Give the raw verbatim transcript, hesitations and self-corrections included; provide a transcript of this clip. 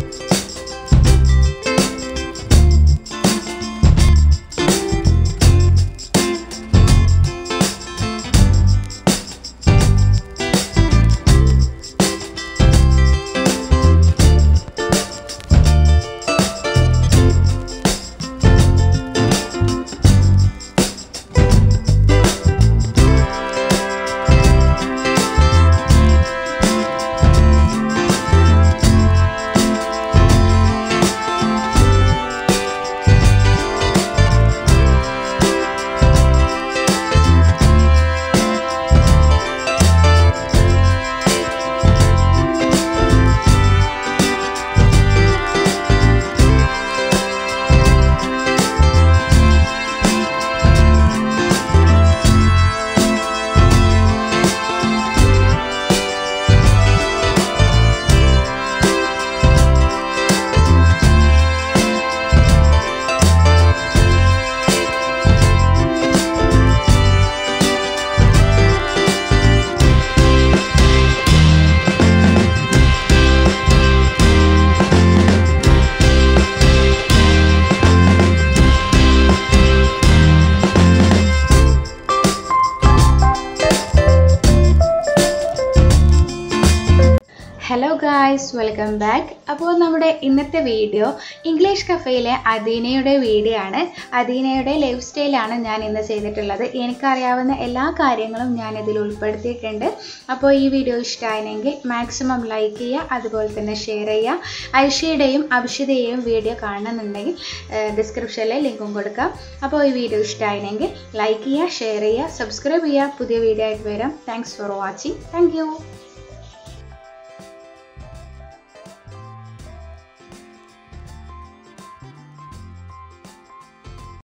Hello guys, welcome back. അപ്പോൾ നമ്മുടെ ഇന്നത്തെ വീഡിയോ ഇംഗ്ലീഷ് കഫേയിലെ അദീനയുടെ വീഡിയോ ആണ്. അദീനയുടെ ലൈഫ് സ്റ്റൈൽ ആണ് ഞാൻ ഇന്ന് ചെയ്തിട്ടുള്ളത്. എനിക്കറിയാവുന്ന എല്ലാ കാര്യങ്ങളും ഞാൻ ഇതിൽ ഉൾപ്പെടുത്തിയിട്ടുണ്ട്. അപ്പോൾ ഈ വീഡിയോ ഇഷ്ടമായെങ്കിൽ മാക്സിമം ലൈക്ക് ചെയ്യുക, അതുപോലെ തന്നെ ഷെയർ ചെയ്യുക. ഐഷയുടെയും അഭിഷിതയെയും വീഡിയോ കാണുന്നുണ്ടെങ്കിൽ ഡിസ്ക്രിപ്ഷനിൽ ലിങ്കും കൊടുക്കാം. അപ്പോൾ ഈ വീഡിയോ ഇഷ്ടമായെങ്കിൽ ലൈക്ക് ചെയ്യുക, ഷെയർ ചെയ്യുക, സബ്സ്ക്രൈബ് ചെയ്യുക. പുതിയ വീഡിയോ ആയിട്ട് വരാം. Thanks for watching. Thank U.